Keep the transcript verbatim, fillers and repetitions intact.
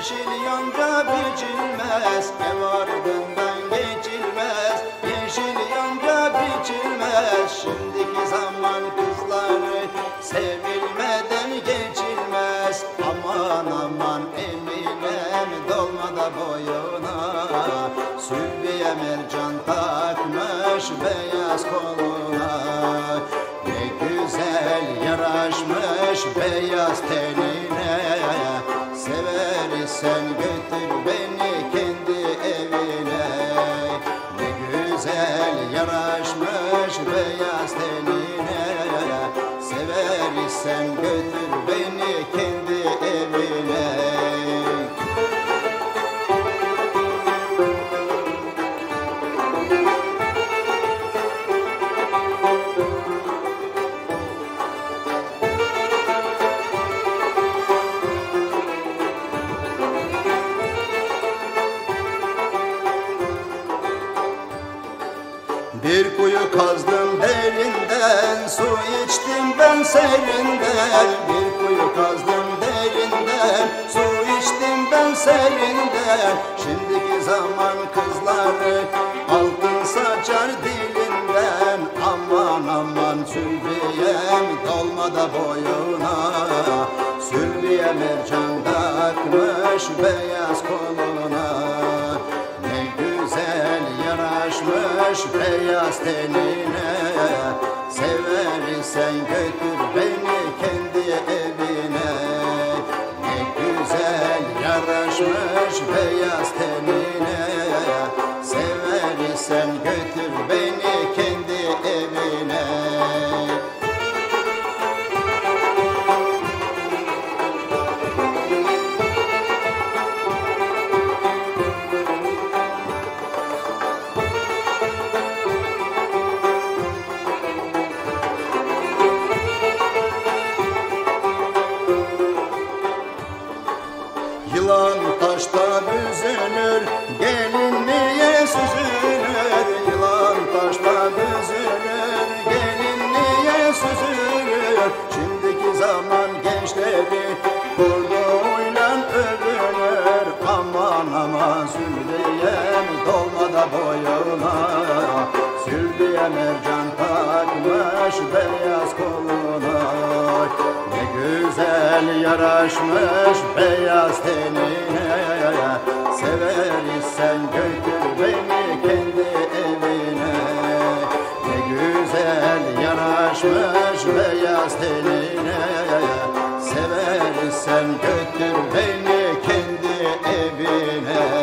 Yeşil yonca biçilmez, ev ardından geçilmez. Yeşil yonca biçilmez, şimdiki zaman kızları sevilmeden geçilmez. Aman aman Eminem dolmada boyuna, Sülbiye mercan takmış beyaz koluna. Ne güzel yaraşmış beyaz tenine, seversen götür beni kendi evine. Ne güzel yaraşmış beyaz tenine, seversen götür beni kendi evine. Bir kuyu kazdım derinden, su içtim ben serinden. Bir kuyu kazdım derinden, su içtim ben serinden. Şimdiki zaman kızları altın saçar dilinden. Aman aman Sülbiyem dolmada boyuna, Sülbiye mercan takmış beyaz koluna. Ne güzel yaraşmış beyaz tenine, seversen götür beni kendi evine. Ne güzel yaraşmış beyaz tenine, seversen götür beni kendi evine. Yılan taşta büzülür, gelinliğe süzülür. Yılan taşta büzülür, gelinliğe süzülür. Şimdiki zaman gençleri kurduğuyla övünür. Aman aman Sülbiyem dolmada boyuna, Sülbiye mercan takmış beyaz koluna. Ne güzel yaraşmış beyaz tenine, seversen götür beni kendi evine. Ne güzel yaraşmış beyaz tenine, seversen götür beni kendi evine.